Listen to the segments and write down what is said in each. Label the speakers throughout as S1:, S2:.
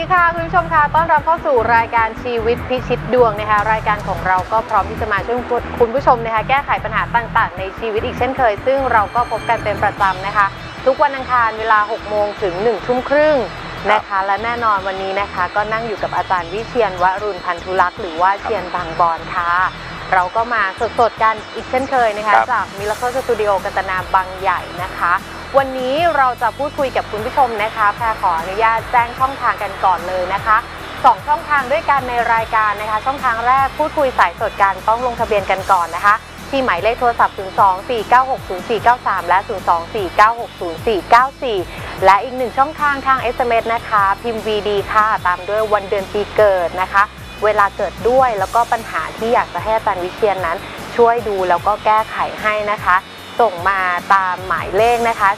S1: ค่ะคุณผู้ชมค่ะต้อนรับเข้าสู่รายการชีวิตพิชิตดวงนะคะรายการของเราก็พร้อมที่จะมาช่วยคุณผู้ชมนะคะแก้ไขปัญหาต่างๆในชีวิตอีกเช่นเคยซึ่งเราก็พบกันเป็นประจำนะคะทุกวันอังคารเวลา 6 โมงถึง 1 ทุ่มครึ่งนะคะและแน่นอนวันนี้นะคะก็นั่งอยู่กับอาจารย์วิเชียร วรุณพันธุลักษณ์หรือว่าเชียรบางบอนค่ะเราก็มาสดๆกันอีกเช่นเคยนะคะจาก Miracle Studio กัตนาบางใหญ่นะคะวันนี้เราจะพูดคุยกับคุณผู้ชมนะคะแพรขออนุญาตแจ้งช่องทางกันก่อนเลยนะคะ2ช่องทางด้วยกันในรายการนะคะช่องทางแรกพูดคุยสายสดกันต้องลงทะเบียนกันก่อนนะคะที่หมายเลขโทรศัพท์ 024960493 และ 024960494 และอีก1ช่องทางทาง SMS นะคะพิมพ์ VD ค่ะตามด้วยวันเดือนปีเกิดนะคะเวลาเกิดด้วยแล้วก็ปัญหาที่อยากจะให้อาจารย์วิเชียรนั้นช่วยดูแล้วก็แก้ไขให้นะคะส่งมาตามหมายเลขนะคะ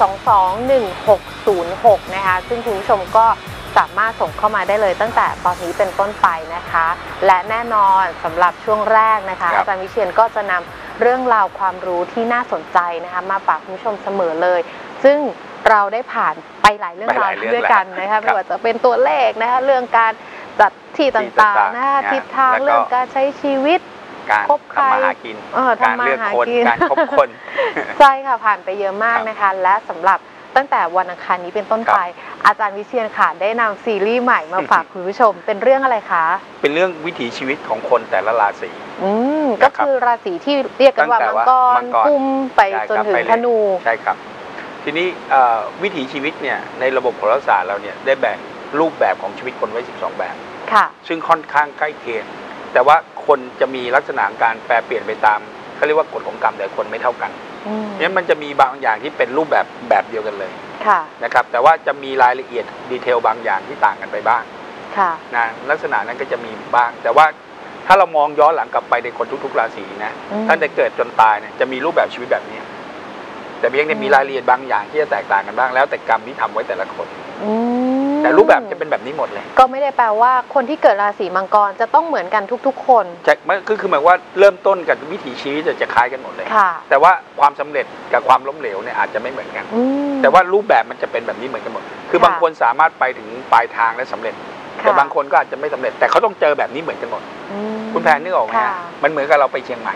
S1: 4221606นะคะซึ่งคุณผู้ชมก็สามารถส่งเข้ามาได้เลยตั้งแต่ตอนนี้เป็นต้นไปนะคะและแน่นอนสำหรับช่วงแรกนะคะอาจารย์วิเชียรก็จะนำเรื่องราวความรู้ที่น่าสนใจนะคะมาฝากคุณผู้ชมเสมอเลยซึ่งเราได้ผ่านไปหลายเรื่องราวด้วยกันนะคะไม่ว่าจะเป็นตัวเลขนะคะเรื่องการจัดที่ต่างๆนะคะทิศทางเรื่องการใช้ชีวิต
S2: การทำมาหากินการเลือกคนการคบคน
S1: ใช่ค่ะผ่านไปเยอะมากนะคะและสำหรับตั้งแต่วันอังคารนี้เป็นต้นไปอาจารย์วิเชียรค่ะได้นำซีรีส์ใหม่มาฝากคุณผู้ชมเป็นเรื่องอะไรคะเป็น
S2: เรื่องวิถีชีวิตของคนแต่ละราศี
S1: ก็คือราศีที่เรียกกันว่ามังกรกุมไปจนถึงธนู
S2: ใช่ครับทีนี้วิถีชีวิตเนี่ยในระบบโหราศาสตร์เราเนี่ยได้แบ่งรูปแบบของชีวิตคนไว้12แบบซึ่งค่อนข้างใกล้เคียงแต่ว่าคนจะมีลักษณะการแปรเปลี่ยนไปตามเขาเรียกว่ากฎของกรรมแต่คนไม่เท่ากันงั้นมันจะมีบางอย่างที่เป็นรูปแบบเดียวกันเลยนะครับแต่ว่าจะมีรายละเอียดดีเทลบางอย่างที่ต่างกันไปบ้างนะลักษณะนั้นก็จะมีบ้างแต่ว่าถ้าเรามองย้อนหลังกลับไปในคนทุกๆราศีนะตั้งแต่เกิดจนตายเนี่ยจะมีรูปแบบชีวิตแบบนี้แต่เพียงแต่มีรายละเอียดบางอย่างที่จะแตกต่างกันบ้างแล้วแต่กรรมที่ทำไว้แต่ละคนแต่รูปแบบจะเป็นแบบนี้หมดเลย
S1: ก็ไม่ได้แปลว่าคนที่เกิดราศีมังกรจะต้องเหมือนกันทุกๆคน
S2: ใช่คือหมายว่าเริ่มต้นกับวิถีชีวิตจะคล้ายกันหมดเลยแต่ว่าความสำเร็จกับความล้มเหลวเนี่ยอาจจะไม่เหมือนกันแต่ว่ารูปแบบมันจะเป็นแบบนี้เหมือนกันหมดคือบางคนสามารถไปถึงปลายทางและสำเร็จแต่บางคนก็อาจจะไม่สำเร็จแต่เขาต้องเจอแบบนี้เหมือนกันหมดคุณแพนนึกออกไหมมันเหมือนกับเราไปเชียงใหม่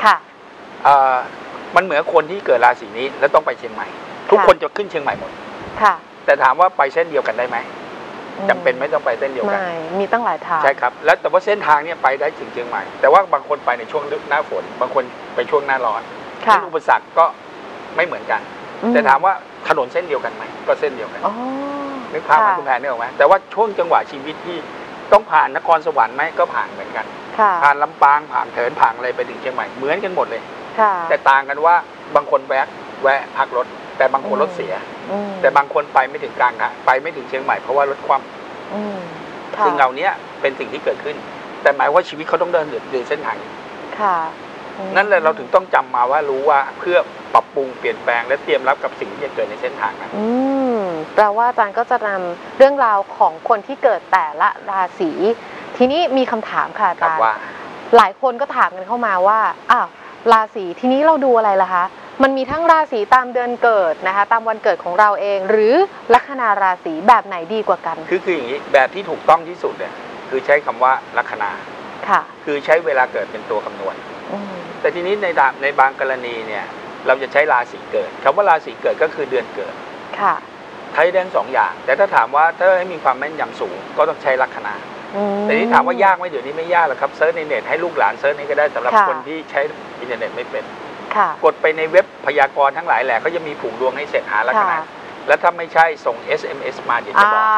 S2: มันเหมือนคนที่เกิดราศีนี้แล้วต้องไปเชียงใหม่ทุกคนจะขึ้นเชียงใหม่หมดแต่ถามว่าไปเส้นเดียวกันได้ไหมจำเป็นไม่ต้องไปเส้นเดียวกัน
S1: มีตั้งหลายทาง
S2: ใช่ครับแล้วแต่ว่าเส้นทางเนี่ยไปได้ถึงเชียงใหม่แต่ว่าบางคนไปในช่วงหน้าฝนบางคนไปช่วงหน้าร้อนอุปสรรคก็ไม่เหมือนกันแต่ถามว่าถนนเส้นเดียวกันไหมก็เส้นเดียวกันนึกภาพมาคุณแพนนึกออกไหมแต่ว่าช่วงจังหวะชีวิตที่ต้องผ่านนครสวรรค์ไหมก็ผ่านเหมือนกันผ่านลำปางผ่านเถินผ่านอะไรไปถึงเชียงใหม่เหมือนกันหมดเลยแต่ต่างกันว่าบางคนแวะพักรถแต่บางคนรถเสียแต่บางคนไปไม่ถึงกลางทางไปไม่ถึงเชียงใหม่เพราะว่ารถคว่ำซึ่งเหล่านี้เป็นสิ่งที่เกิดขึ้นแต่หมายว่าชีวิตเขาต้องเดินเส้นทางนั่นแหละเราถึงต้องจำมาว่ารู้ว่าเพื่อปรับปรุงเปลี่ยนแปลงและเตรียมรับกับสิ่งที่จะเกิดในเส้นทางนั้น
S1: แปลว่าอาจารย์ก็จะนำเรื่องราวของคนที่เกิดแต่ละราศีทีนี้มีคำถามค่ะอาจารย์หลายคนก็ถามกันเข้ามาว่าอ้าวราศีทีนี้เราดูอะไรล่ะคะมันมีทั้งราศีตามเดือนเกิดนะคะตามวันเกิดของเราเองหรือลัคนาราศีแบบไหนดีกว่ากัน
S2: คืออย่างนี้แบบที่ถูกต้องที่สุดเนี่ยคือใช้คำว่าลัคนาคือใช้เวลาเกิดเป็นตัวคำนวณแต่ทีนี้ในบางกรณีเนี่ยเราจะใช้ราศีเกิดคำว่าราศีเกิดก็คือเดือนเกิดใช้ได้2อย่างแต่ถ้าถามว่าถ้าให้มีความแม่นยำสูงก็ต้องใช้ลัคนาแต่ที่ถามว่ายากไหมเดี๋ยวนี้ไม่ยากหรอกครับเซิร์ชในเน็ตให้ลูกหลานเซิร์ชนี่ก็ได้สำหรับคนที่ใช้อินเทอร์เน็ตไม่เป็นกดไปในเว็บพยากรณ์ทั้งหลายแหละเขาจะมีผูกดวงให้เสร็จหาลัคนาแล้วถ้าไม่ใช่ส่ง SMS มาเดี๋ยวจะบอก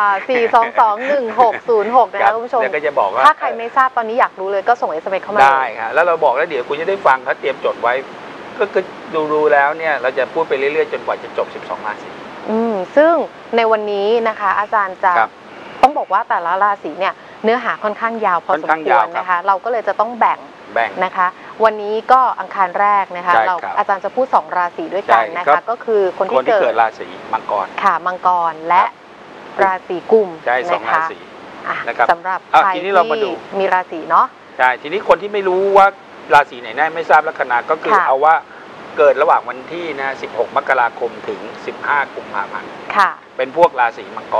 S1: 4221606นะคะคุณผู้ชม
S2: เดี๋ยวก็จะบอกว่า
S1: ถ้าใครไม่ทราบตอนนี้อยากรู้เลยก็ส่ง SMS เข้ามา
S2: ได้ค่ะแล้วเราบอกแล้วเดี๋ยวคุณจะได้ฟังเขาเตรียมจดไว้ก็คือดูแล้วเนี่ยเราจะพูดไปเรื่อยๆจนกว่าจะจบ12ราศี
S1: ซึ่งในวันนี้นะคะอาจารย์จะต้องบอกว่าแต่ละราศีเนี่ยเนื้อหาค่อนข้างยาวพอสมควรนะคะเราก็เลยจะต้องแบ่งนะคะวันนี้ก็อังคารแรกนะคะเราอาจารย์จะพูด2ราศีด้วยกันนะคะก็คือคนที่เกิด
S2: ราศีมังกร
S1: ค่ะมังกรและราศีกุม
S2: นะคะ
S1: สำหรับใครที่มีราศีเนาะ
S2: ใช่ทีนี้คนที่ไม่รู้ว่าราศีไหนแน่ไม่ทราบลัคนาก็คือเอาว่าเกิดระหว่างวันที่16 มกราคมถึง15 กุมภาพันธ์เป็นพวกราศีมังกร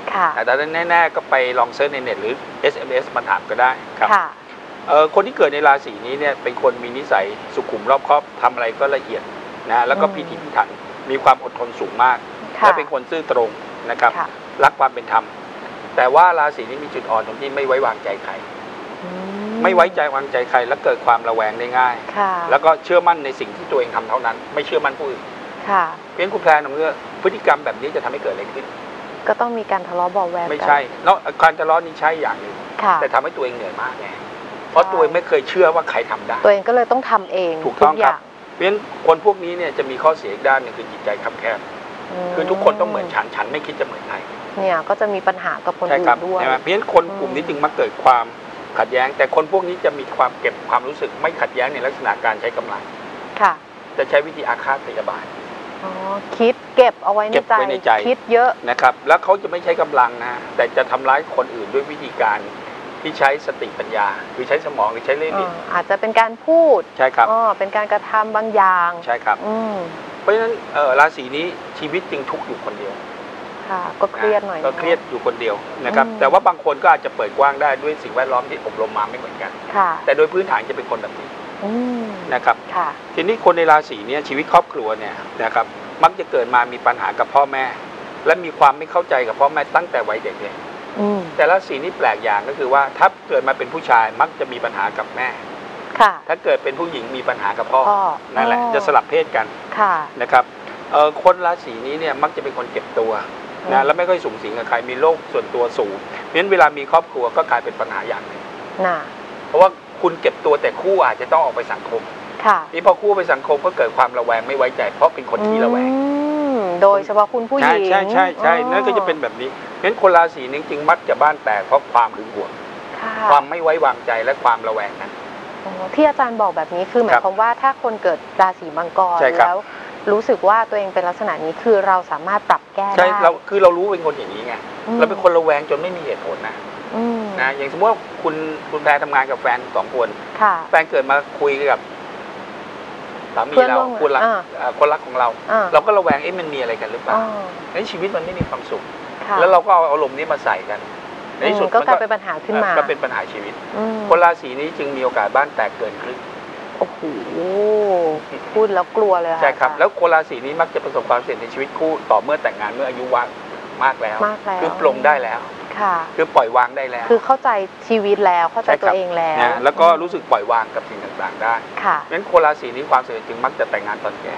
S2: แต่แน่ๆก็ไปลองเซิร์ชในเน็ตหรือ SMS มาถามก็ได้ครับคนที่เกิดในราศีนี้เนี่ยเป็นคนมีนิสัยสุขุมรอบคอบทำอะไรก็ละเอียดนะแล้วก็พิถีพิถันมีความอดทนสูงมากและเป็นคนซื่อตรงนะครับรักความเป็นธรรมแต่ว่าราศีนี้มีจุดอ่อนตรงที่ไม่ไว้วางใจใครไม่ไว้ใจวางใจใครแล้วเกิดความระแวงได้ง่ายแล้วก็เชื่อมั่นในสิ่งที่ตัวเองทำเท่านั้นไม่เชื่อมั่นผู้อื่นเพียงคุณแพรนเมื่อพฤติกรรมแบบนี้จะทำให้เกิดอะไรขึ้น
S1: ก็ต้องมีการทะเลาะเบาแวง
S2: ไม่ใช่เนาะการทะเลาะนี่ใช่อย่างหนึ่งแต่ทำให้ตัวเองเหนื่อยมากไงเพราะตัวเองไม่เคยเชื่อว่าใครทำได้
S1: ตัวเองก็เลยต้องทำเอง
S2: ถูกต้องครับเพราะฉะนั้นคนพวกนี้เนี่ยจะมีข้อเสียอีกด้านหนึ่งคือจิตใจคับแคบคือทุกคนต้องเหมือนฉันไม่คิดจะเหมือนใคร
S1: เนี่ยก็จะมีปัญหากับคนอื่นด้วย
S2: เพราะฉะนั้นคนกลุ่มนี้จึงมักเกิดความขัดแย้งแต่คนพวกนี้จะมีความเก็บความรู้สึกไม่ขัดแย้งในลักษณะการใช้กำลังจะใช้วิธีอาฆาตพยาบาท
S1: คิดเก็บเอาไว้ในใจคิดเยอะ
S2: นะครับแล้วเขาจะไม่ใช้กำลังนะแต่จะทำร้ายคนอื่นด้วยวิธีการที่ใช้สติปัญญาคือใช้สมองหรือใช้เล่ห์เหลี่ยม
S1: อาจจะเป็นการพูด
S2: ใช่ครับ
S1: เป็นการกระทำบางอย่าง
S2: ใช่ครับเพราะฉะนั้นราศีนี้ชีวิตจริงทุกข์อยู่คนเดียว
S1: ก็เครียดหน่อย
S2: ก็เครียดอยู่คนเดียวนะครับแต่ว่าบางคนก็อาจจะเปิดกว้างได้ด้วยสิ่งแวดล้อมที่อบรมมาไม่เหมือนกันแต่โดยพื้นฐานจะเป็นคนแบบนี้นะครับทีนี้คนในราศีนี้ชีวิตครอบครัวเนี่ยนะครับมักจะเกิดมามีปัญหากับพ่อแม่และมีความไม่เข้าใจกับพ่อแม่ตั้งแต่วัยเด็กเลยแต่ราศีนี้แปลกอย่างก็คือว่าถ้าเกิดมาเป็นผู้ชายมักจะมีปัญหากับแม่ถ้าเกิดเป็นผู้หญิงมีปัญหากับพ่อนั่นแหละจะสลับเพศกันนะครับคนราศีนี้เนี่ยมักจะเป็นคนเก็บตัวนะแล้วไม่ค่อยสูงสิงกับใครมีโลกส่วนตัวสูงเพราะฉะนั้นเวลามีครอบครัวก็กลายเป็นปัญหาอย่างหนึ่งเพราะว่าคุณเก็บตัวแต่คู่อาจจะต้องออกไปสังคมนี่พอคู่ไปสังคมก็เกิดความระแวงไม่ไว้ใจเพราะเป็นคนที่ระแวง
S1: โดยเฉพาะคุณผู้หญิง
S2: ใช่นั่นก็จะเป็นแบบนี้เพราะฉะนั้นคนราศีนี้จริงมักจะบ้านแตกเพราะความหึงหวงความไม่ไว้วางใจและความระแวงนั้น
S1: ที่อาจารย์บอกแบบนี้คือหมายความว่าถ้าคนเกิดราศีมังกรแล้วรู้สึกว่าตัวเองเป็นลักษณะนี้คือเราสามารถปรับแก้ได้
S2: ใช่เรารู้เป็นคนอย่างนี้ไงเราเป็นคนระแวงจนไม่มีเหตุผลนะอย่างสมมติว่าคุณแพรทำงานกับแฟน2 คนแฟนเกิดมาคุยกับสามีเราคนรักของเราเราก็ระแวงมันมีอะไรกันหรือเปล่าในชีวิตมันไม่มีความสุขแล้วเราก็เอาอารมณ์นี้มาใส่กันในที่สุด
S1: ก็กลายเป็นปัญหาขึ้นมา
S2: ก็เป็นปัญหาชีวิตคนราศีนี้จึงมีโอกาสบ้านแตกเกินครึ่ง
S1: โอ้โหพูดแล้วกลัวเลย
S2: ใช่ครับแล้วคนราศีนี้มักจะประสบความสำเร็จในชีวิตคู่ต่อเมื่อแต่งงานเมื่ออายุมากแล้วคือปลงได้แล้วคือปล่อยวางได้แล้ว
S1: คือเข้าใจชีวิตแล้วเข้าใจตัวเองแล้ว
S2: แล้วก็รู้สึกปล่อยวางกับสิ่งต่างๆได้งั้นคนราศีนี้ความสำเร็จจึงมักจะแต่งงานตอนแก่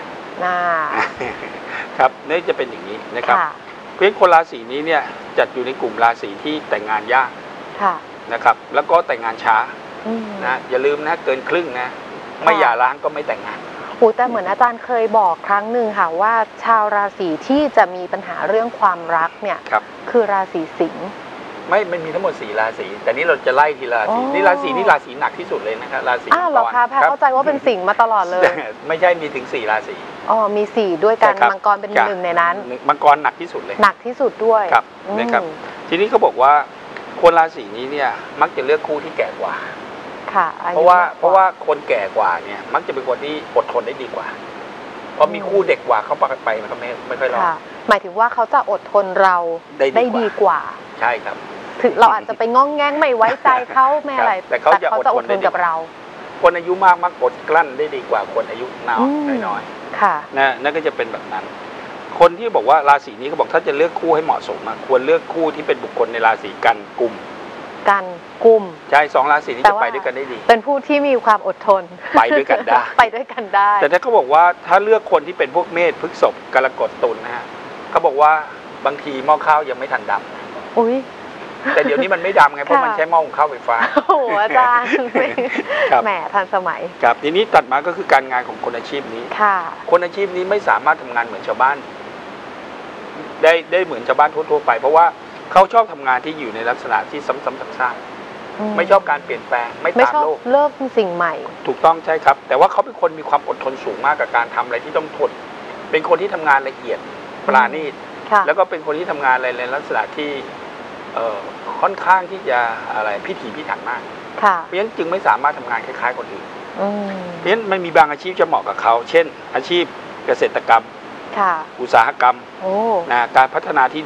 S2: ครับนี่จะเป็นอย่างนี้นะครับเพราะฉะนั้นคนราศีนี้เนี่ยจัดอยู่ในกลุ่มราศีที่แต่งงานยากนะครับแล้วก็แต่งงานช้านะอย่าลืมนะเกินครึ่งนะไม่หย่าร้างก็ไม่แต่งงาน
S1: แต่เหมือนอาจารย์เคยบอกครั้งหนึ่งค่ะว่าชาวราศีที่จะมีปัญหาเรื่องความรักเนี่ยคือราศีสิงห์
S2: ไม่มีทั้งหมด4 ราศีแต่นี้เราจะไล่ทีละราศีนี่ราศีหนักที่สุดเลยนะครับราศี
S1: เหรอคะแพรเข้าใจว่าเป็นสิงห์มาตลอดเลย
S2: ไม่ใช่มีถึง4 ราศี
S1: มี4ด้วยกันมังกรเป็น1ในนั้น
S2: มังกรหนักที่สุดเลย
S1: หนักที่สุดด้วย
S2: นะครับทีนี้เขาบอกว่าคนราศีนี้เนี่ยมักจะเลือกคู่ที่แก่กว่าเพราะว่าคนแก่กว่าเนี่ยมักจะเป็นคนที่อดทนได้ดีกว่าเพราะมีคู่เด็กกว่าเขาไปมันก็ไม่ค่อยรอด
S1: หมายถึงว่าเขาจะอดทนเราได้ดีกว่า
S2: ใช่ครับ
S1: ถึงเราอาจจะไปง้องแง้งไม่ไว้ใจเขาไม่อะไรแต่เขาจะอดทนกับเรา
S2: คนอายุมากมักอดกลั้นได้ดีกว่าคนอายุน้อยนั่นก็จะเป็นแบบนั้นคนที่บอกว่าราศีนี้เขาบอกถ้าจะเลือกคู่ให้เหมาะสมควรเลือกคู่ที่เป็นบุคคลในราศีกันกุมใช่2 ราศีนี้จะไปด้วยกันได้ดี
S1: เป็นผู้ที่มีความอดทน
S2: ไปด้วยกันได้แต่ถ้าเขาบอกว่าถ้าเลือกคนที่เป็นพวกเมษพฤษภกรกฎตุลนะฮะเขาบอกว่าบางทีหม้อข้าวยังไม่ทันดำแต่เดี๋ยวนี้มันไม่ดำไงเพราะมันใช้หม้อหุงข้าวไฟฟ้า
S1: โอ้อาจารย์แหมทันสมัย
S2: ครับทีนี้ตัดมาก็คือการงานของคนอาชีพนี้คนอาชีพนี้ไม่สามารถทำงานเหมือนชาวบ้านได้เหมือนชาวบ้านทั่วๆไปเพราะว่าเขาชอบทำงานที่อยู่ในลักษณะที่ซ้ำๆซากๆไม่ชอบการเปลี่ยนแปลงไม่ตามโลก
S1: เริ่มสิ่งใหม่
S2: ถูกต้องใช่ครับแต่ว่าเขาเป็นคนมีความอดทนสูงมากกับการทำอะไรที่ต้องทนเป็นคนที่ทำงานละเอียดปราณีตแล้วก็เป็นคนที่ทำงานอะไรในลักษณะที่ค่อนข้างที่จะพิถีพิถันมากเพราะฉะนั้นจึงไม่สามารถทำงานคล้ายๆคนอื่นเพราะฉะนั้นมันมีบางอาชีพจะเหมาะกับเขาเช่นอาชีพเกษตรกรรมอุตสาหกรรมการพัฒนาที่ดิน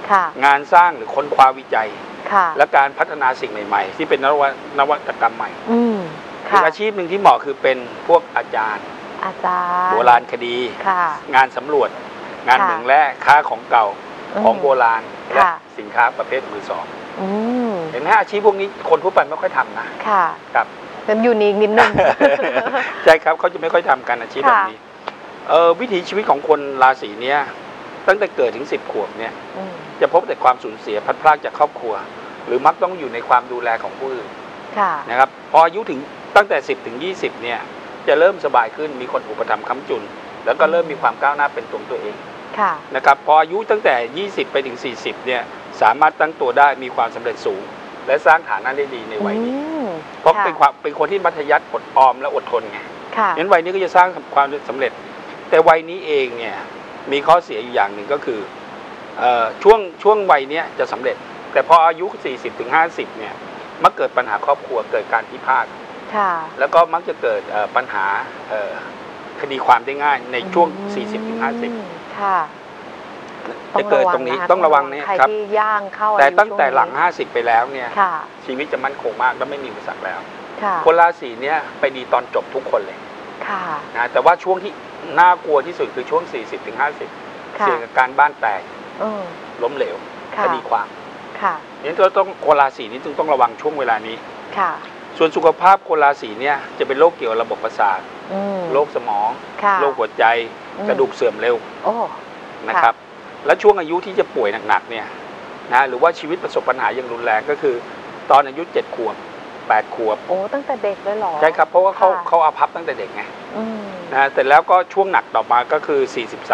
S2: งานสร้างหรือค้นคว้าวิจัย
S1: และ
S2: การพัฒนาสิ่งใหม่ๆที่เป็นนวัตกรรมใหม่
S1: อีก
S2: อาชีพหนึ่งที่เหมาะคือเป็นพวกอาจารย์โบราณคดีงานสำรวจงานเหมืองแร่ค้าของเก่าของโบราณและสินค้าประเภทมือสองเห็นไหมอาชีพพวกนี้คนทั่วไปไม่ค่อยทำนะครับ
S1: เป็นยูนิคนิดนึง
S2: ใช่ครับเขาจะไม่ค่อยทำกันอาชีพแบบนี้วิถีชีวิตของคนราศีนี้ตั้งแต่เกิดถึง10 ขวบเนี่ยจะพบแต่ความสูญเสียพัดพรากจากครอบครัวหรือมักต้องอยู่ในความดูแลของผู้อื่นนะครับพออายุถึงตั้งแต่10 ถึง 20เนี่ยจะเริ่มสบายขึ้นมีคนอุปถัมภ์ค้ำจุนแล้วก็เริ่มมีความก้าวหน้าเป็นตัวเองนะครับพออายุตั้งแต่20ไปถึง40เนี่ยสามารถตั้งตัวได้มีความสำเร็จสูงและสร้างฐานะได้ดีในวัยนี้เพราะเป็นคนที่มัธยัสถ์อดออมและอดทนไงงั้นวัยนี้ก็จะสร้างความสำเร็จแต่วัยนี้เองเนี่ยมีข้อเสียอยู่อย่างหนึ่งก็คือช่วงวัยนี้จะสำเร็จแต่พออายุ40 ถึง 50เนี่ยมักเกิดปัญหาครอบครัวเกิดการพิพาทแล้วก็มักจะเกิดปัญหาคดีความได้ง่ายในช่วง40 ถึง 50จะเกิดตรงนี้ต้องระวังนี่ครับแต่ตั้งแต่หลัง50ไปแล้วเนี่ยชีวิตจะมั่นคงมากและไม่มีอุปสรรคแล้วคนราศีเนี้ยไปดีตอนจบทุกคนเลยนะแต่ว่าช่วงที่น่ากลัวที่สุดคือช่วง40 ถึง 50เสี่ยงกับการบ้านแตกล้มเหลวคดีความนี่เราต้องคนราศีนี้จึงต้องระวังช่วงเวลานี้ส่วนสุขภาพคนราศีเนี่ยจะเป็นโรคเกี่ยวกับระบบประสาทโรคสมองโรคหัวใจกระดูกเสื่อมเร็วนะครับและช่วงอายุที่จะป่วยหนักๆเนี่ยนะหรือว่าชีวิตประสบปัญหาอย่างรุนแรงก็คือตอนอายุ7 ขวบ8 ขวบ
S1: ตั้งแต่เด็กเลยหรอ
S2: ใช่ครับเพราะว่าเขาอาภัพตั้งแต่เด็กไงนะแต่แล้วก็ช่วงหนักต่อมาก็คือ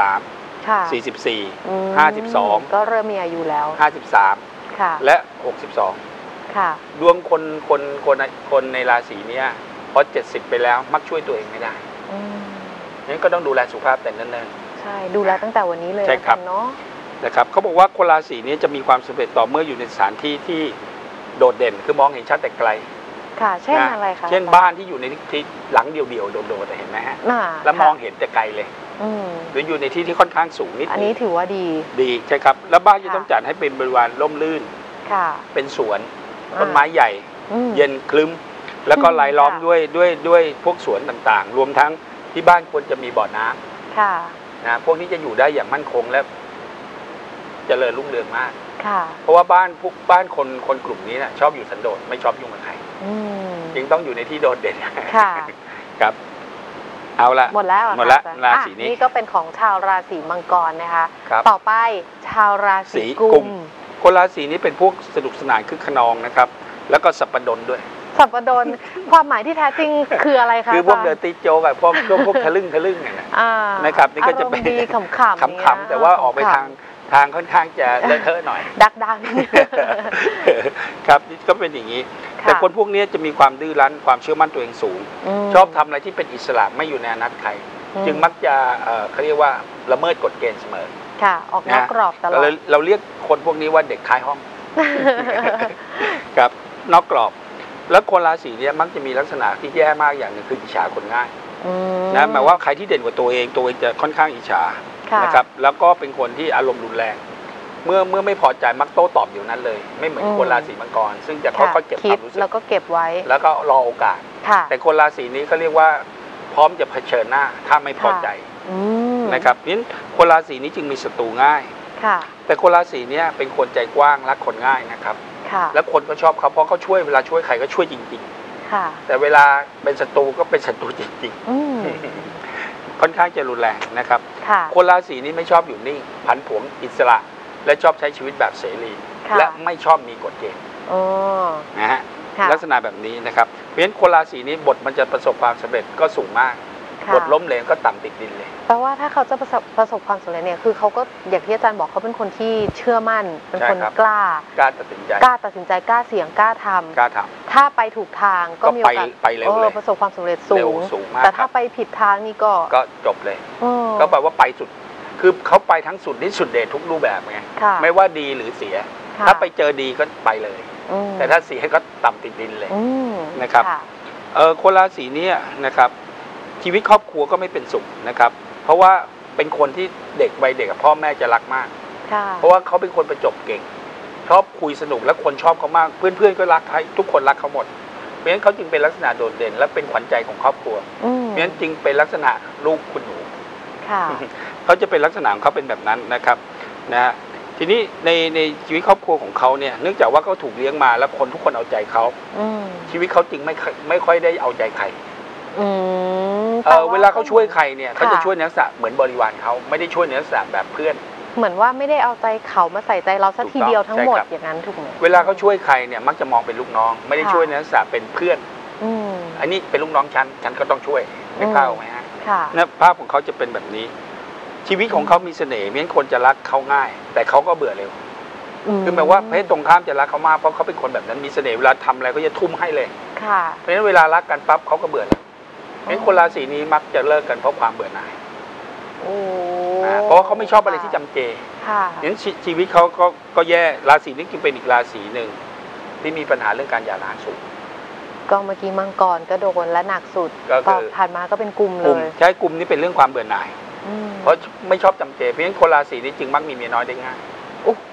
S2: 43 44 52
S1: ก็เริ่มมีอายุแล้ว
S2: 53และ62ดวงคนในราศีนี้พอ70ไปแล้วมักช่วยตัวเองไม่ได้งั้นก็ต้องดูแลสุขภาพแต่เนิ่นๆ
S1: ใช่ดูแลตั้งแต่วันนี้เลย
S2: ใช่ครับ
S1: เนาะ
S2: นะครับเขาบอกว่าคนราศีนี้จะมีความสำเร็จต่อเมื่ออยู่ในสถานที่ที่โดดเด่นคือมองเห็นชัดแต่ไกล
S1: เช่นอะไรคะ
S2: เช่นบ้านที่อยู่ในที่หลังเดี่ยวๆโดดๆเห็นไหมฮะแล้วมองเห็นแต่ไกลเลยหรืออยู่ในที่ที่ค่อนข้างสูงนิด
S1: อันนี้ถือว่า
S2: ดีใช่ครับแล้วบ้านจะต้องจัดให้เป็นบริเวณร่มรื่นเป็นสวนต้นไม้ใหญ่เย็นคลึ้มแล้วก็รายล้อมด้วยพวกสวนต่างๆรวมทั้งที่บ้านควรจะมีบ่อน้ำนะพวกนี้จะอยู่ได้อย่างมั่นคงและเจริญรุ่งเรืองมากเพราะว่าบ้านคนกลุ่มนี้นะชอบอยู่สันโดษไม่ชอบยุ่งกับใครจึงต้องอยู่ในที่โดดเด่นครับเอาละ
S1: หมดแล้ว
S2: ราศีนี้
S1: นี่ก็เป็นของชาวราศีมังกรนะคะต่อไปชาวราศีกุม
S2: คนราศีนี้เป็นพวกสนุกสนานคึกขนองนะครับแล้วก็สัปดนด้วย
S1: สัปดนความหมายที่แท้จริงคืออะไรคะ
S2: คือพวกเดือดตีโจกับพวกทะลึ่งนะครับนี่ก็จะเป็นขำๆแต่ว่าออกไปทางค่อนข้างจะเลอะเทอะหน่อย
S1: ดัง
S2: ครับก็เป็นอย่างนี้แต่คนพวกนี้จะมีความดื้อรั้นความเชื่อมั่นตัวเองสูงชอบทำอะไรที่เป็นอิสระไม่อยู่ในอนัตใครจึงมักจะเขาเรียกว่าละเมิดกฎเกณฑ์เสมอ
S1: ออกนอกกรอบตลอด
S2: เราเรียกคนพวกนี้ว่าเด็กท้ายห้องครับนอกกรอบแล้วคนราศีนี้มักจะมีลักษณะที่แย่มากอย่างหนึ่งคืออิจฉาคนง่ายนะหมายว่าใครที่เด่นกว่าตัวเองจะค่อนข้างอิจฉานะครับแล้วก็เป็นคนที่อารมณ์รุนแรงเมื่อไม่พอใจมักโต้ตอบอยู่นั้นเลยไม่เหมือนคนราศีมังกรซึ่งจะค่อยๆเก็บความรู้สึก
S1: แล้วก็เก็บไว้
S2: แล้วก็รอโอกาสแต่คนราศีนี้เขาเรียกว่าพร้อมจะเผชิญหน้าถ้าไม่พอใจนะครับเพราะฉะนั้นคนราศีนี้จึงมีศัตรูง่ายแต่คนราศีนี้เป็นคนใจกว้างรักคนง่ายนะครับแล้วคนก็ชอบเขาเพราะเขาช่วยเวลาช่วยใครก็ช่วยจริงๆแต่เวลาเป็นศัตรูก็เป็นศัตรูจริงๆค่อนข้างจะรุนแรงนะครับคนราศีนี้ไม่ชอบอยู่นิ่งผันผวนอิสระและชอบใช้ชีวิตแบบเสรีและไม่ชอบมีกฎเกณฑ์นะฮะลักษณะแบบนี้นะครับเพราะฉะนั้นคนราศีนี้บทมันจะประสบความสำเร็จก็สูงมากบทล้มเหลวก็ต่ำติดดินเลย
S1: แปลว่าถ้าเขาจะประสบความสำเร็จเนี่ยคือเขาก็อย่างที่อาจารย์บอกเขาเป็นคนที่เชื่อมั่นเป็นคนกล้า
S2: ตัดสินใจ
S1: กล้าเสี่ยงกล้าทำถ้าไปถูกทางก็มีโอกาส
S2: ไปเร็วเลย
S1: ประสบความสำเร็จสูงแต่ถ้าไปผิดทางนี่ก็
S2: จบเลยก็แปลว่าไปสุดคือเขาไปทั้งสุดที่สุดเดชทุกรูปแบบไงไม่ว่าดีหรือเสียถ้าไปเจอดีก็ไปเลยแต่ถ้าเสียก็ต่ำติดดินเลยนะครับคนราศีนี้นะครับชีวิตครอบครัวก็ไม่เป็นสุขนะครับเพราะว่าเป็นคนที่เด็กวัยเด็กกับพ่อแม่จะรักมากเพราะว่าเขาเป็นคนประจบเก่งชอบคุยสนุกและคนชอบเขามากเพื่อนๆก็รักทุกคนรักเขาหมดเพราะฉะนั้นเขาจึงเป็นลักษณะโดดเด่นและเป็นขวัญใจของครอบครัวเพราะฉะนั้นจึงเป็นลักษณะลูกคุณหนูเขาจะเป็นลักษณะของเขาเป็นแบบนั้นนะครับนะทีนี้ในชีวิตครอบครัวของเขาเนี่ยเนื่องจากว่าเขาถูกเลี้ยงมาแล้วคนทุกคนเอาใจเขาชีวิตเขาจึงไม่ค่อยได้เอาใจใครเวลาเขาช่วยใครเนี่ยเขาจะช่วยในลักษณะเหมือนบริวารเขาไม่ได้ช่วยในลักษณะแบบเพื่อน
S1: เหมือนว่าไม่ได้เอาใจเขามาใส่ใจเราสักทีเดียวทั้งหมดอย่างนั้นถูกไหม
S2: เวลาเขาช่วยใครเนี่ยมักจะมองเป็นลูกน้องไม่ได้ช่วยในลักษณะเป็นเพื่อนอันนี้เป็นลูกน้องฉันก็ต้องช่วยไม่เข้าไหมฮะนะภาพของเขาจะเป็นแบบนี้ชีวิตของเขามีเสน่ห์ไม่งั้นคนจะรักเขาง่ายแต่เขาก็เบื่อเร็วคือหมายว่าเพศตรงข้ามจะรักเขามากเพราะเขาเป็นคนแบบนั้นมีเสน่ห์เวลาทำอะไรก็จะทุ่มให้เลยเพราะฉะนั้นเวลารักกันปั๊บเขาก็เบื่อแล้วเพราะฉะนั้นคนราศีนี้มักจะเลิกกันเพราะความเบื่อหน่ายเพราะว่าเขาไม่ชอบอะไรที่จำเจงั้นชีวิตเขาก็แย่ราศีนี้จึงเป็นอีกราศีหนึ่งที่มีปัญหาเรื่องการหย่าร้างสูง
S1: ก็เมื่อกี้มังกรก็โดนและหนักสุดต่อผ่านมาก็เป็นกลุ่มเลย
S2: ใช่กลุ่มนี้เป็นเรื่องความเบื่อหน่ายเพราะไม่ชอบจำเจเพราะฉะนั้นคนราศีนี้จึงมักมีเมียน้อยได้ง่าย
S1: โอ้โห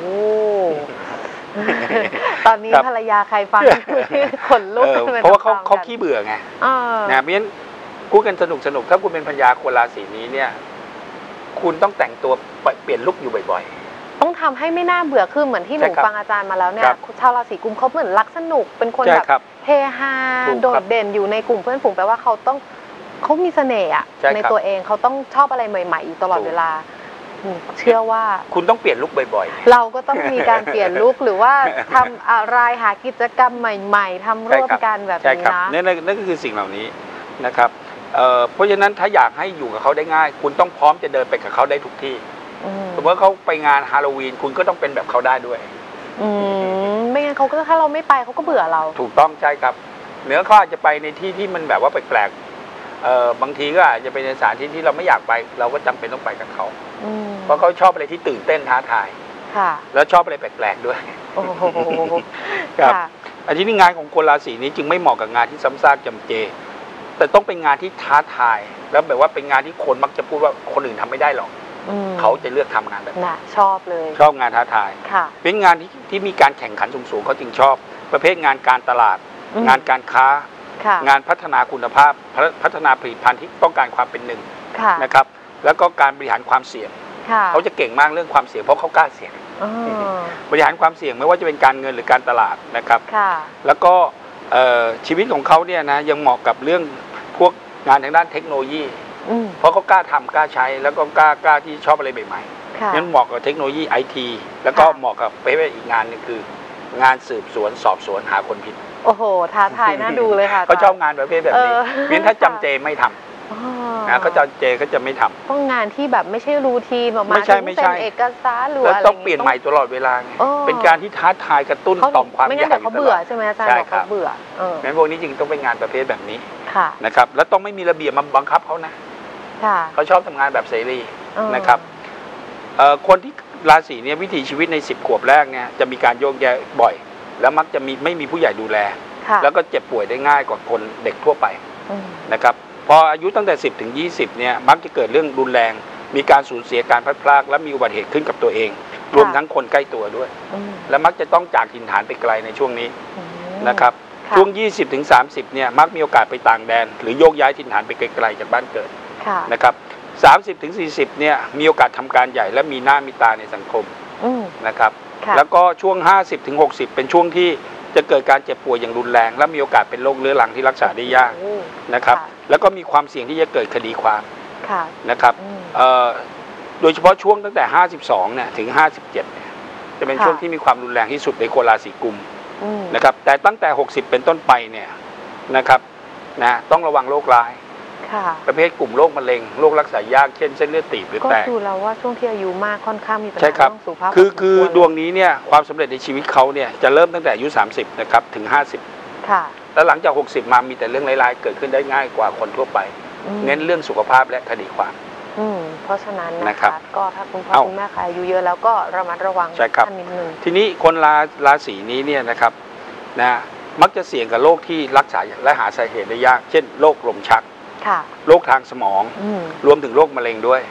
S1: ตอนนี้ภรรยาใครฟังขนลุก
S2: เพราะว่าเขาขี้เบื่อไงนะเพราะฉะนั้นพูดกันสนุกถ้าคุณเป็นภรรยาคนราศีนี้เนี่ยคุณต้องแต่งตัวเปลี่ยนลุคอยู่บ่อย
S1: ๆต้องทำให้ไม่น่าเบื่อคือเหมือนที่หนูฟังอาจารย์มาแล้วเนี่ยชาวราศีกุมเขาเหมือนรักสนุกเป็นคนแบบเฮฮาโดดเด่นอยู่ในกลุ่มเพื่อนฝูงแปลว่าเขามีเสน่ห์ในตัวเองเขาต้องชอบอะไรใหม่ๆอยู่ตลอดเวลาเชื่อว่า
S2: คุณต้องเปลี่ยนลุคบ่อย
S1: ๆเราก็ต้องมีการเปลี่ยนลุคหรือว่าทำอะไรหากิจกรรมใหม่ๆทำร่วมกันแบบนี้นะ
S2: นั่นก็คือสิ่งเหล่านี้นะครับเพราะฉะนั้นถ้าอยากให้อยู่กับเขาได้ง่ายคุณต้องพร้อมจะเดินไปกับเขาได้ทุกที่สมมติเขาไปงานฮาโลวีนคุณก็ต้องเป็นแบบเขาได้ด้วย
S1: ไม่งั้นเขาก็ถ้าเราไม่ไปเขาก็เบื่อเรา
S2: ถูกต้องใช่ครับเหนือเขาอาจจะไปในที่ที่มันแบบว่าแปลกๆบางทีก็อาจจะเป็นในสถานที่ที่เราไม่อยากไปเราก็จำเป็นต้องไปกับเขาเพราะเขาชอบอะไรที่ตื่นเต้นท้าทายแล้วชอบอะไรแปลกๆด้วยครับอันนี้งานของคนราศีนี้จึงไม่เหมาะกับงานที่ซ้ำซากจำเจแต่ต้องเป็นงานที่ท้าทายแล้วแบบว่าเป็นงานที่คนมักจะพูดว่าคนอื่นทำไม่ได้หรอกเขาจะเลือกทำงานแบบนั้น
S1: ชอบเลย
S2: ชอบงานท้าทายเป็นงานที่มีการแข่งขันสูงๆเขาจึงชอบประเภทงานการตลาดงานการค้างานพัฒนาคุณภาพพัฒนาผลิตภัณฑ์ที่ต้องการความเป็นหนึ่งนะครับแล้วก็การบริหารความเสี่ยงเขาจะเก่งมากเรื่องความเสี่ยงเพราะเขากล้าเสี่ยงบริหารความเสี่ยงไม่ว่าจะเป็นการเงินหรือการตลาดนะครับแล้วก็ชีวิตของเขาเนี่ยนะยังเหมาะกับเรื่องพวกงานทางด้านเทคโนโลยีเพราะเขากล้าทำกล้าใช้แล้วก็กล้าที่ชอบอะไรใหม่ๆนั้นเหมาะกับเทคโนโลยีITแล้วก็เหมาะกับไปอีกงานนึงคืองานสืบสวนสอบสวนหาคนผิด
S1: โอ้โหท้าทายน่าดูเลยค่ะ
S2: เขาชอบงานประเภทแบบนี้งั้นถ้าจำเจไม่ทำเขาจำเจเขาจะไม่ทำ
S1: ต้องงานที่แบบไม่ใช่รูทีนออกมาไม่ใช่เอกสารหรืออะไร
S2: ต้องเปลี่ยนใหม่ตลอดเวลาเป็นการที่ท้าทายกระตุ้นต่อมความอยาก
S1: ไม่งั้นเดี๋ยวเขาเบื่อใช่ไหมอาจารย์บอกเขาเบื่อ
S2: งั้นพวกนี้จริงต้องเป็นงานประเภทแบบนี้นะครับแล้วต้องไม่มีระเบียบมาบังคับเขานะเขาชอบทำงานแบบเสรีนะครับคนที่ราศีนี้วิถีชีวิตใน10 ขวบแรกเนี่ยจะมีการโยกย้ายบ่อยแล้วมักจะไม่มีผู้ใหญ่ดูแลแล้วก็เจ็บป่วยได้ง่ายกว่าคนเด็กทั่วไปนะครับพออายุตั้งแต่10 ถึง 20เนี่ยมักจะเกิดเรื่องรุนแรงมีการสูญเสียการพลัดพรากและมีอุบัติเหตุขึ้นกับตัวเองรวมทั้งคนใกล้ตัวด้วยและมักจะต้องจากถิ่นฐานไปไกลในช่วงนี้นะครับช่วง20 ถึง 30เนี่ยมักมีโอกาสไปต่างแดนหรือโยกย้ายถิ่นฐานไปไกลๆจากบ้านเกิดนะครับ30 ถึง 40เนี่ยมีโอกาสทำการใหญ่และมีหน้ามีตาในสังคมนะครับแล้วก็ช่วง50 ถึง 60เป็นช่วงที่จะเกิดการเจ็บป่วยอย่างรุนแรงและมีโอกาสเป็นโรคเรื้อรังที่รักษาได้ยากนะครับแล้วก็มีความเสี่ยงที่จะเกิดคดีความนะครับโดยเฉพาะช่วงตั้งแต่52เนี่ยถึง57เนี่ยจะเป็นช่วงที่มีความรุนแรงที่สุดในคนราศีกุมนะครับแต่ตั้งแต่60เป็นต้นไปเนี่ยนะครับต้องระวังโรคร้ายประเภทกลุ่มโรคมะเร็งโรครักษายากเช่นเส้นเลือดตีบหรือแตก
S1: ก็ดูแล้วว่าช่วงที่อายุมากค่อนข้างมีปัญหาเรื่องสุขภาพ
S2: คือดวงนี้เนี่ยความสำเร็จในชีวิตเขาเนี่ยจะเริ่มตั้งแต่อายุ30นะครับถึง50แล้วหลังจาก60มามีแต่เรื่องร้ายๆเกิดขึ้นได้ง่ายกว่าคนทั่วไปเน้นเรื่องสุขภาพและคดีความ
S1: เพราะฉะนั้นนะคะก็ถ้าคุณพ่อคุณแม่ใครอายุเยอะแล้วก็ระมัดระวังนิดนึง
S2: ทีนี้คนราศีนี้เนี่ยนะครับมักจะเสี่ยงกับโรคที่รักษาและหาสาเหตุได้ยากเช่นโรคลมชักโรคทางสมองรวมถึงโรคมะเร็งด้วย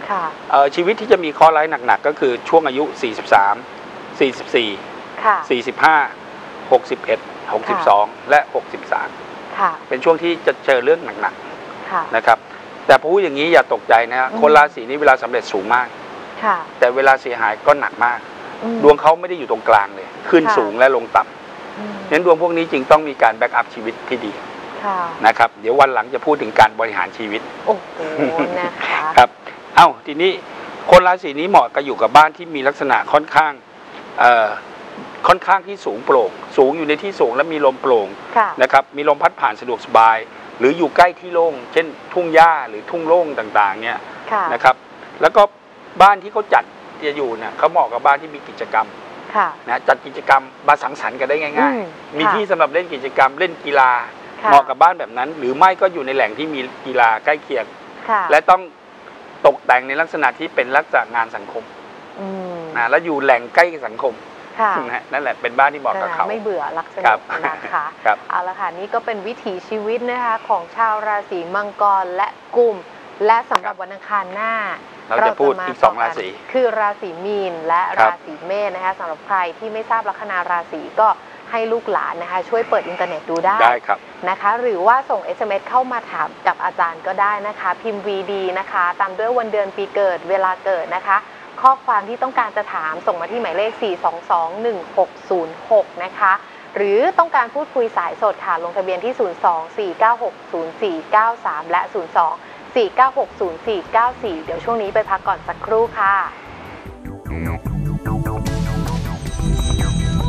S1: ค่ะ
S2: ชีวิตที่จะมีข้อร้ายหนักๆก็คือช่วงอายุ43 44
S1: ค่ะ
S2: 45 61 62 และ 63
S1: ค่ะ
S2: เป็นช่วงที่จะเจอเรื่องหนัก
S1: ค่ะ
S2: ๆนะครับแต่พูดอย่างนี้อย่าตกใจนะคนราศีนี้เวลาสำเร็จสูงมาก
S1: ค่ะ
S2: แต่เวลาเสียหายก็หนักมากดวงเขาไม่ได้อยู่ตรงกลางเลยขึ้นสูงและลงต่ำงั้นดวงพวกนี้จึงต้องมีการแบ็กอัพชีวิตที่ดีนะครับเดี๋ยววันหลังจะพูดถึงการบริหารชีวิต
S1: โอ้โหนะคะ
S2: ครับทีนี้คนราศีนี้เหมาะกับอยู่กับบ้านที่มีลักษณะค่อนข้างที่สูงโปร่งสูงอยู่ในที่สูงและมีลมโปร่งนะครับมีลมพัดผ่านสะดวกสบายหรืออยู่ใกล้ที่โล่งเช่นทุ่งหญ้าหรือทุ่งโล่งต่างๆเนี่ยนะครับแล้วก็บ้านที่เขาจัดจะอยู่เนี่ยเขาเหมาะกับบ้านที่มีกิจกรรมนะจัดกิจกรรมมาสังสรรค์กันได้ง่ายๆมีที่สำหรับเล่นกิจกรรมเล่นกีฬาเหมาะกับบ้านแบบนั้นหรือไม่ก็อยู่ในแหล่งที่มีกีฬาใกล้เคียงและต้องตกแต่งในลักษณะที่เป็นลักษณะงานสังคมนะและอยู่แหล่งใกล้สังคมนั่นแหละเป็นบ้านที่เหมาะกับเขา
S1: ไม่เบื่อรักสนุกนะคะเอาละค่ะนี่ก็เป็นวิถีชีวิตนะคะของชาวราศีมังกรและกุมและสำหรับวันอังคารหน้า
S2: เราจะพูดอีก2ราศี
S1: คือราศีมีนและราศีเมษนะคะสำหรับใครที่ไม่ทราบลัคนาราศีก็ให้ลูกหลานนะคะช่วยเปิดอินเทอร์เน็ตดูได้
S2: ครับ
S1: นะคะหรือว่าส่ง SMS เข้ามาถามกับอาจารย์ก็ได้นะคะพิมพ์ VD นะคะตามด้วยวันเดือนปีเกิดเวลาเกิดนะคะข้อความที่ต้องการจะถามส่งมาที่หมายเลข4221606นะคะหรือต้องการพูดคุยสายสดค่ะลงทะเบียนที่02-496-0493และ02-496-0494เดี๋ยวช่วงนี้ไปพักก่อนสักครู่ค่ะ